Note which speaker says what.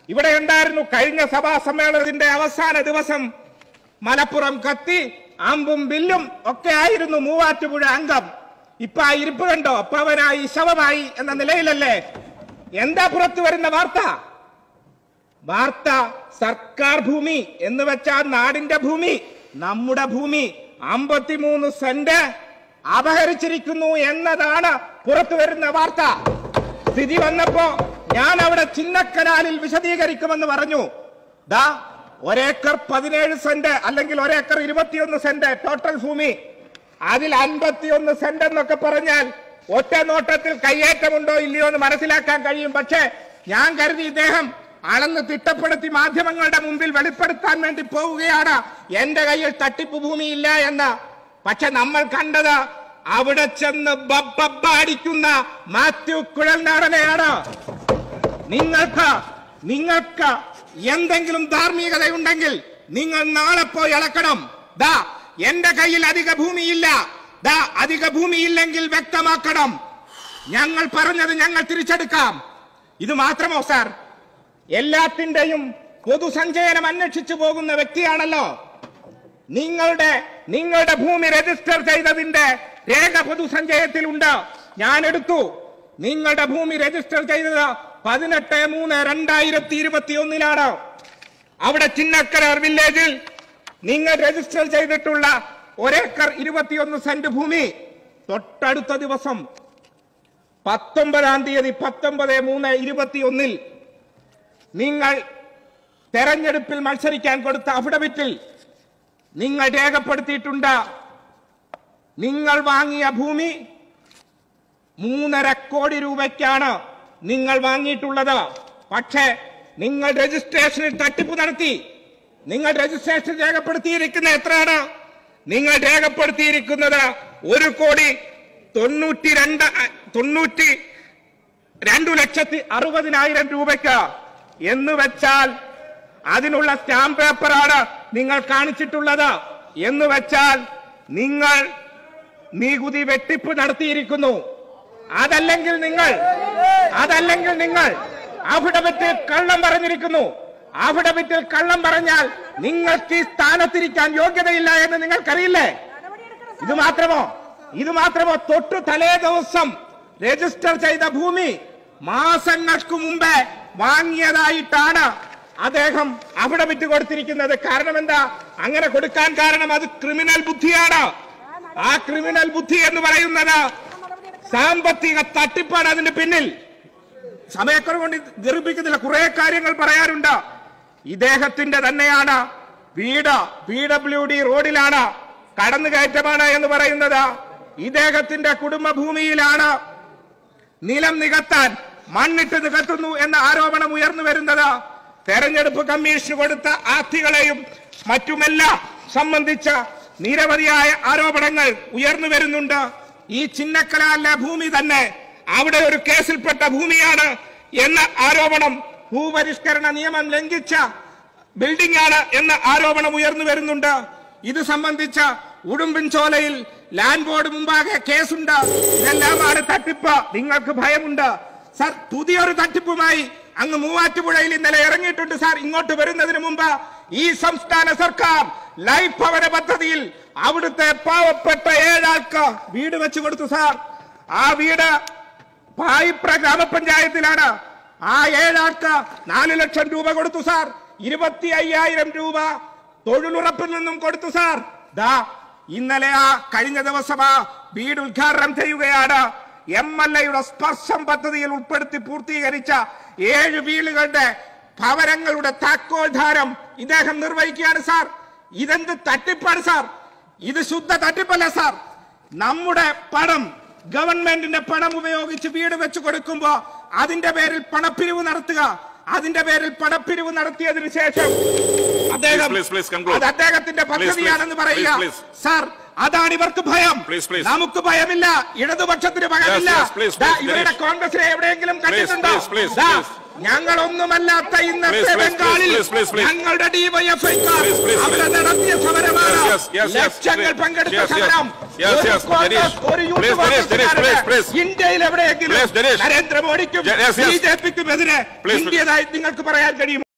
Speaker 1: ഇവിടെ ഉണ്ടായിരുന്നു. കഴിഞ്ഞ സഭാ സമ്മേളനത്തിന്റെ അവസാന ദിവസം മലപ്പുറം കത്തി അമ്പും ബില്ലും ഒക്കെ ആയിരുന്നു മൂവാറ്റുപുഴ അംഗം. ഇപ്പൊ ആ ഇരിപ്പ് കണ്ടോ? അപ്പൊ അവനായി ശവമായി എന്ന നിലയിലല്ലേ? എന്താ പുറത്തു വരുന്ന വാർത്ത? സർക്കാർ ഭൂമി എന്ന് വെച്ചാൽ നാടിന്റെ ഭൂമി, നമ്മുടെ ഭൂമി 53 സെന്റ് അപഹരിച്ചിരിക്കുന്നു എന്നതാണ് പുറത്തു വരുന്ന വാർത്ത. സ്ഥിതി വന്നപ്പോ ഞാൻ അവിടെ ചിന്നക്കനാലിൽ വിശദീകരിക്കുമെന്ന് പറഞ്ഞു. ദാ 1 ഏക്കർ 17 സെന്റ് അല്ലെങ്കിൽ 1 ഏക്കർ 21 സെന്റ് ടോട്ടൽ ഭൂമി. അതിൽ 51 സെന്റ് എന്നൊക്കെ പറഞ്ഞാൽ ഒറ്റ നോട്ടത്തിൽ കയ്യേറ്റമുണ്ടോ ഇല്ലയോ എന്ന് മനസ്സിലാക്കാൻ കഴിയും. പക്ഷേ ഞാൻ കരുതി ഇദ്ദേഹം അളന്ന് തിട്ടപ്പെടുത്തി മാധ്യമങ്ങളുടെ മുമ്പിൽ വെളിപ്പെടുത്താൻ വേണ്ടി പോവുകയാണ് എന്റെ കയ്യിൽ തട്ടിപ്പ് ഭൂമിയില്ല എന്ന്. പക്ഷെ നമ്മൾ കണ്ടത് അവിടെ ചെന്ന് ബബ്ബടിക്കുന്ന മാത്യു കുഴൽനാടനെയാണ്. നിങ്ങൾക്ക് എന്തെങ്കിലും ധാർമ്മികതയുണ്ടെങ്കിൽ നിങ്ങൾ നാളെ പോയി അളക്കണം. ദാ എന്റെ കയ്യിൽ അധിക ഭൂമിയില്ല. ദാ അധിക ഭൂമിയില്ലെങ്കിൽ വ്യക്തമാക്കണം. ഞങ്ങൾ പറഞ്ഞത് ഞങ്ങൾ തിരിച്ചെടുക്കാം. ഇത് മാത്രമോ സാർ? എല്ലാത്തിന്റെയും പൊതുസഞ്ചയനം അന്വേഷിച്ചു പോകുന്ന വ്യക്തിയാണല്ലോ. നിങ്ങളുടെ ഭൂമി രജിസ്റ്റർ ചെയ്തതിന്റെ രേഖ പൊതുസഞ്ചയത്തിലുണ്ട്. ഞാൻ എടുത്തു. നിങ്ങളുടെ ഭൂമി രജിസ്റ്റർ ചെയ്തത് 18/3/2021 അവിടെ ചിന്നക്കരാർ വില്ലേജിൽ നിങ്ങൾ രജിസ്റ്റർ ചെയ്തിട്ടുള്ള 1 ഏക്കർ 21 സെന്റ് ഭൂമി തൊട്ടടുത്ത ദിവസം 19-ാം തീയതി 19/3/21 നിങ്ങൾ തെരഞ്ഞെടുപ്പിൽ മത്സരിക്കാൻ കൊടുത്ത അഫിഡവിറ്റിൽ നിങ്ങൾ രേഖപ്പെടുത്തിയിട്ടുണ്ട്. നിങ്ങൾ വാങ്ങിയ ഭൂമി 3.5 കോടി രൂപയ്ക്കാണ് നിങ്ങൾ വാങ്ങിയിട്ടുള്ളത്. പക്ഷേ നിങ്ങൾ രജിസ്ട്രേഷനിൽ തട്ടിപ്പ് നടത്തി. നിങ്ങൾ രജിസ്ട്രേഷൻ രേഖപ്പെടുത്തിയിരിക്കുന്ന എത്രയാണ്? നിങ്ങൾ രേഖപ്പെടുത്തിയിരിക്കുന്നത് 1,92,60,000 രൂപയ്ക്ക്. എന്ന് വെച്ചാൽ അതിനുള്ള സ്റ്റാമ്പ് പേപ്പറാണ് നിങ്ങൾ കാണിച്ചിട്ടുള്ളത്. എന്ന് വെച്ചാൽ നിങ്ങൾ നികുതി വെട്ടിപ്പ് നടത്തിയിരിക്കുന്നു. അതല്ലെങ്കിൽ നിങ്ങൾ അഫിഡവിറ്റിൽ കള്ളം പറഞ്ഞിരിക്കുന്നു. അഫിഡവിറ്റിൽ കള്ളം പറഞ്ഞാൽ നിങ്ങൾക്ക് ഈ സ്ഥാനത്തിരിക്കാൻ യോഗ്യതയില്ല എന്ന് നിങ്ങൾക്കറിയില്ലേ? ഇത് മാത്രമോ തൊട്ടു തലേ ദിവസം രജിസ്റ്റർ ചെയ്ത ഭൂമി മാസങ്ങൾക്ക് മുമ്പേ വാങ്ങിയതായിട്ടാണ് അദ്ദേഹം അഫിഡവിറ്റ് കൊടുത്തിരിക്കുന്നത്. കാരണം എന്താ അങ്ങനെ കൊടുക്കാൻ കാരണം? അത് ക്രിമിനൽ ബുദ്ധിയാണ്. ആ ക്രിമിനൽ ബുദ്ധി എന്ന് പറയുന്നത് സാമ്പത്തിക തട്ടിപ്പാണ് അതിന്റെ പിന്നിൽ. സമയക്കുറവ് കൊണ്ട് ദീർഘിപ്പിക്കുന്നില്ല, കുറെ കാര്യങ്ങൾ പറയാറുണ്ട്. ഇദ്ദേഹത്തിന്റെ തന്നെയാണ് വീട് PWD റോഡിലാണ്, കടന്നുകയറ്റമാണ് എന്ന് പറയുന്നത്. ഇദ്ദേഹത്തിന്റെ കുടുംബ ഭൂമിയിലാണ് നിലം നികത്താൻ മണ്ണിട്ട് നികത്തുന്നു എന്ന ആരോപണം ഉയർന്നു വരുന്നത്. തെരഞ്ഞെടുപ്പ് കമ്മീഷന് കൊടുത്ത ആസ്തികളെയും മറ്റുമെല്ലാം സംബന്ധിച്ച നിരവധിയായ ആരോപണങ്ങൾ ഉയർന്നു വരുന്നുണ്ട്. ഈ ചിന്നക്കനാലിലെ ഭൂമി തന്നെ അവിടെ ഒരു കേസിൽപ്പെട്ട ഭൂമിയാണ് എന്ന ആരോപണം, ഭൂപരിഷ്കരണ നിയമം ലംഘിച്ച ബിൽഡിംഗ് ആണ് എന്ന ആരോപണം ഉയർന്നു വരുന്നുണ്ട്. ഇത് സംബന്ധിച്ച ഉടുമ്പിൻചോലയിൽ ലാൻഡ് ബോർഡ് മുമ്പാകെ കേസുണ്ട്. ഇതെല്ലാമാണ് തട്ടിപ്പ്. നിങ്ങൾക്ക് ഭയമുണ്ട് സാർ. പുതിയൊരു തട്ടിപ്പുമായി അങ്ങ് മൂവാറ്റുപുഴയിൽ ഇന്നലെ ഇറങ്ങിയിട്ടുണ്ട് സാർ. ഇങ്ങോട്ട് വരുന്നതിന് മുമ്പ് ഈ സംസ്ഥാന സർക്കാർ ലൈഫ് ഭവന പദ്ധതിയിൽ അവിടുത്തെ പാവപ്പെട്ട 7 ആൾക്ക് വീട് വെച്ചു കൊടുത്തു സാർ. ആ വീട് പായിപ്ര ഗ്രാമപഞ്ചായത്തിലാണ്. ആ 7 ആൾക്ക് 4 ലക്ഷം രൂപ കൊടുത്തു സാർ. 25,000 രൂപ തൊഴിലുറപ്പിൽ നിന്നും കൊടുത്തു സാർ. ദാ ഇന്നലെ കഴിഞ്ഞ ദിവസം ആ വീട് ഉദ്ഘാടനം ചെയ്യുകയാണ്. MLAയുടെ സ്പർശം പദ്ധതിയിൽ ഉൾപ്പെടുത്തി പൂർത്തീകരിച്ച 7 വീടുകളുടെ ഭവനങ്ങളുടെ താക്കോൽദാനം ഇദ്ദേഹം നിർവഹിക്കുകയാണ് സാർ. ഇതെന്ത് തട്ടിപ്പാണ് സാർ? ഇത് ശുദ്ധ തട്ടിപ്പല്ല സാർ. നമ്മുടെ പണം, ഗവൺമെന്റിന്റെ പണം ഉപയോഗിച്ച് വീട് വെച്ച് കൊടുക്കുമ്പോ അതിന്റെ പേരിൽ പണപ്പിരിവ് നടത്തുക. അതിന്റെ പേരിൽ പണപ്പിരിവ് നടത്തിയതിനു ശേഷം അദ്ദേഹത്തിന്റെ പദ്ധതിയാണെന്ന് പറയുക സാർ. അതാണ് ഇവർക്ക് ഭയം. നമുക്ക് ഭയമില്ല, ഇടതുപക്ഷത്തിന് ഭയമില്ല. ഇവരുടെ കോൺഗ്രസിനെ എവിടെയെങ്കിലും കണ്ടിട്ടുണ്ടോ? ഞങ്ങളൊന്നുമല്ലാത്ത ഇന്നത്തെ ബംഗാളിൽ ഞങ്ങളുടെ ഡിവൈഎഫ്ഐക്കാർ അവിടെ നടത്തിയ സമരമാണ്. ലക്ഷങ്ങൾ പങ്കെടുത്ത സമരം. ഇന്ത്യയിൽ എവിടെയെങ്കിലും നരേന്ദ്രമോദിക്കും ബിജെപിക്കും എതിരെ ഇന്ത്യതായി നിങ്ങൾക്ക് പറയാൻ കഴിയും?